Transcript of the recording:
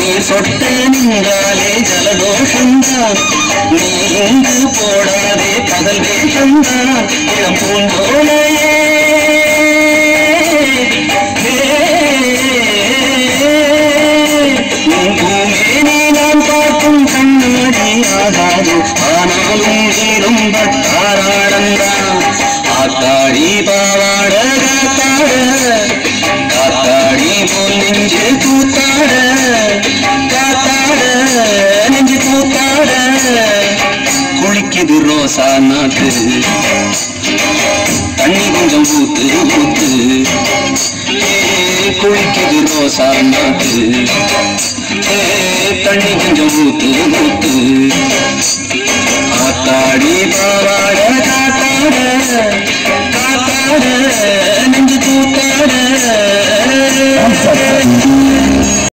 சொட்ட நின்றாலே ஜலதோஷந்தான் நீ இங்கு போடாதே பகல் வேஷந்தான் இளம் பூந்தோளையே பூமேனி நான் பார்க்கும் கண்ணாடி ஆகாது ஆனாலும் ரொம்ப தாராளந்தான் ஆத்தாடி பாவாட காத்தாடி போல் நெஞ்சு கூத்தாட நெஞ்சு கூத்தாட குளிக்குது ரோசா நாட்டு தண்ணி கொஞ்சம் ஊத்து ஊத்து குளிக்குது ரோசா நாட்டு தண்ணி கொஞ்சம் ஊத்து